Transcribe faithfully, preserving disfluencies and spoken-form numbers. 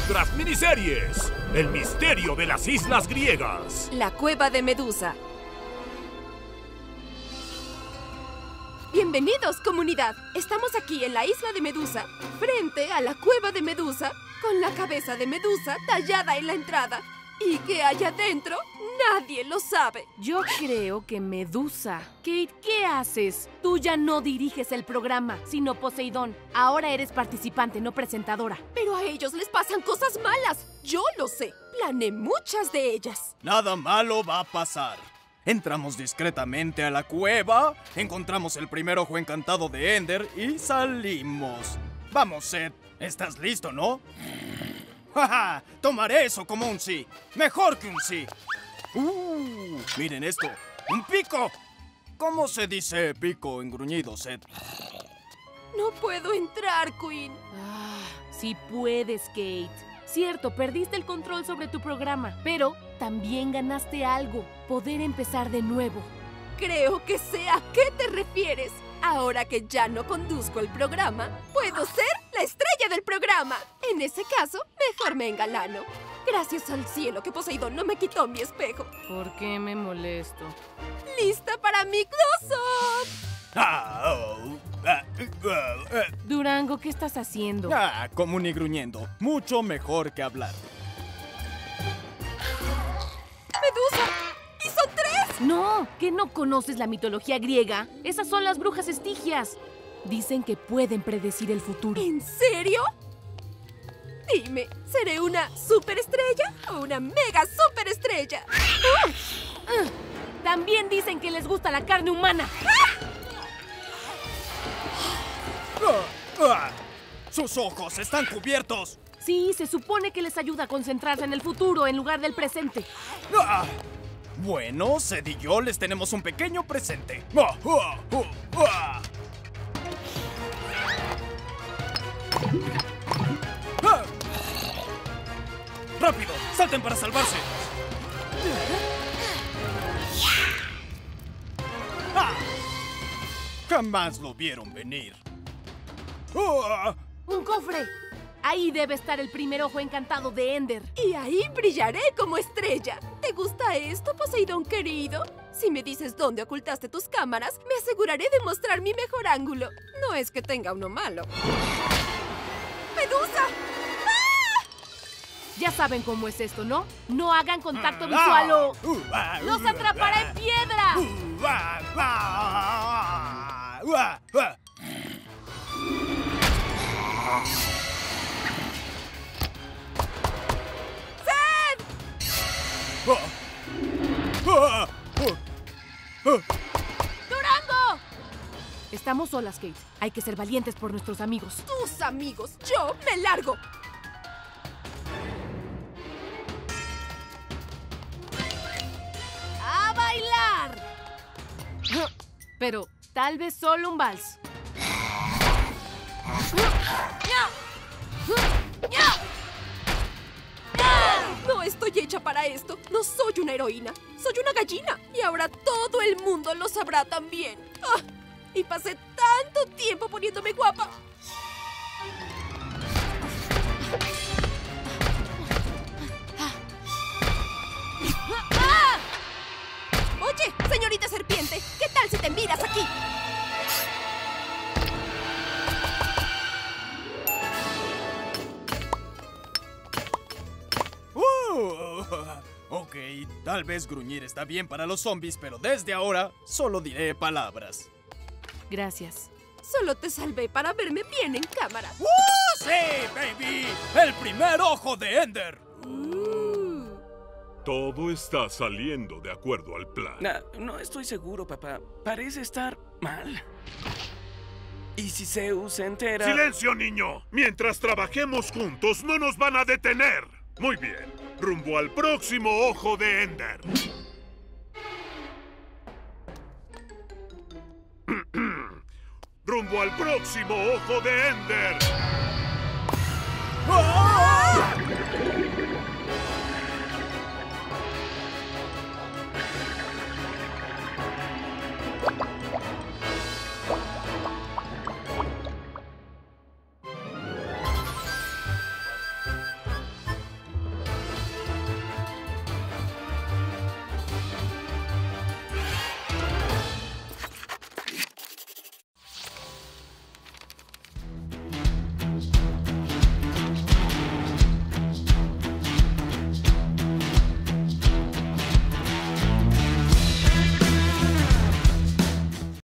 Ultras Miniseries. El misterio de las islas griegas. La cueva de Medusa. Bienvenidos, comunidad. Estamos aquí en la isla de Medusa, frente a la cueva de Medusa, con la cabeza de Medusa tallada en la entrada. ¿Y qué hay adentro? Nadie lo sabe. Yo creo que Medusa. Kate, ¿qué haces? Tú ya no diriges el programa, sino Poseidón. Ahora eres participante, no presentadora. Pero a ellos les pasan cosas malas. Yo lo sé. Planeé muchas de ellas. Nada malo va a pasar. Entramos discretamente a la cueva, encontramos el primer ojo encantado de Ender y salimos. Vamos, Seth. ¿Estás listo, no? ¡Jaja! Tomaré eso como un sí. Mejor que un sí. ¡Uh! Miren esto. ¡Un pico! ¿Cómo se dice pico en gruñido, Seth? No puedo entrar, Queen. Ah, sí puedes, Kate. Cierto, perdiste el control sobre tu programa, pero también ganaste algo. Poder empezar de nuevo. Creo que sé a qué te refieres. Ahora que ya no conduzco el programa, puedo ser la estrella del programa. En ese caso, mejor me engalano. Gracias al cielo que Poseidón no me quitó mi espejo. ¿Por qué me molesto? ¡Lista para mi close-up! Ah, oh, ah, ah, ah. Durango, ¿qué estás haciendo? Ah, como ni gruñendo. Mucho mejor que hablar. ¡Medusa! ¡Y son tres! No, ¿que no conoces la mitología griega? Esas son las brujas estigias. Dicen que pueden predecir el futuro. ¿En serio? Dime, ¿seré una superestrella o una mega superestrella? ¡Uh! Uh, también dicen que les gusta la carne humana. ¡Ah! Ah, ah, ¡sus ojos están cubiertos! Sí, se supone que les ayuda a concentrarse en el futuro en lugar del presente. Ah, bueno, Seth y yo les tenemos un pequeño presente. Ah, ah, ah, ah. ¡Ah! ¡Rápido! ¡Salten para salvarse! ¡Ah! Jamás lo vieron venir. ¡Ah! ¡Un cofre! Ahí debe estar el primer ojo encantado de Ender. Y ahí brillaré como estrella. ¿Te gusta esto, Poseidón querido? Si me dices dónde ocultaste tus cámaras, me aseguraré de mostrar mi mejor ángulo. No es que tenga uno malo. ¡Medusa! ¡Ah! Ya saben cómo es esto, ¿no? No hagan contacto visual o... ¡los atrapará en piedra! ¡Seth! ¡Durango! Estamos solas, Kate. Hay que ser valientes por nuestros amigos. ¡Tus amigos! ¡Yo me largo! ¡A bailar! Pero tal vez solo un vals. No estoy hecha para esto. No soy una heroína. Soy una gallina. Y ahora todo el mundo lo sabrá también. ¡Ah! Y pasé tanto tiempo poniéndome guapa. ¡Ah! Oye, señorita serpiente, ¿qué tal si te miras aquí? Uh, ok, tal vez gruñir está bien para los zombies, pero desde ahora solo diré palabras. Gracias. Solo te salvé para verme bien en cámara. ¡Uh, sí, baby! ¡El primer ojo de Ender! Uh. Todo está saliendo de acuerdo al plan. No, no estoy seguro, papá. Parece estar mal. ¿Y si Zeus se entera? ¡Silencio, niño! Mientras trabajemos juntos, no nos van a detener. Muy bien. Rumbo al próximo ojo de Ender. Rumbo al próximo ojo de Ender. ¡Ah!